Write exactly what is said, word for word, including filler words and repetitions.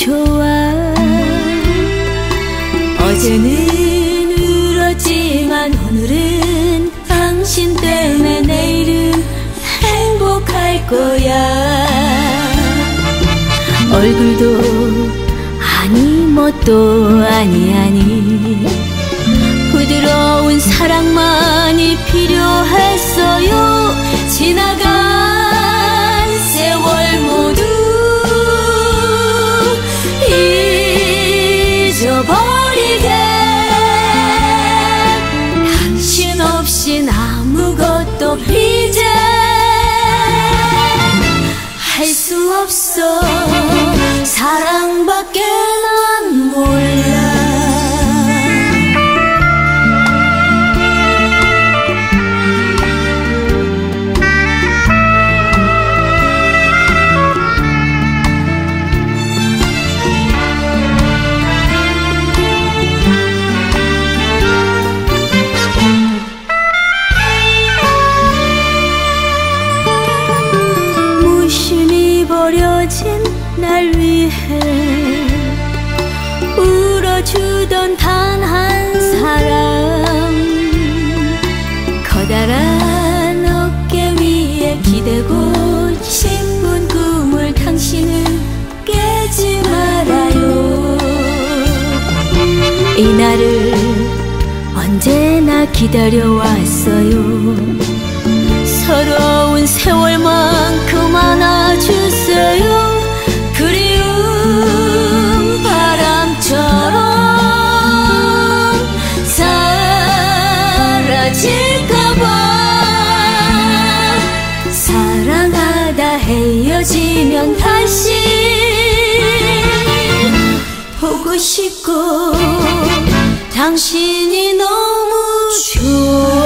좋아. 어제는 울었지만 오늘은 당신 때문에 내일은 행복할 거야. 얼굴도 아니 뭣도 아니 아니 부드러운 사랑만이 필요했어요. 지나간 세월 모두 잊어버리게. 당신 없인 아무것도 이제 할 수 없어. 사랑밖에 난 몰라. 버려진 날 위해 울어주던 단 한 사람. 커다란 어깨 위에 기대고 싶은 꿈을 당신은 깨지 말아요. 이날을 언제나 기다려왔어요. 서러운 세월만큼 안아주세요. 그리운 바람처럼 사라질까봐. 사랑하다 헤어지면 다시 보고 싶고 당신이 너무 좋아.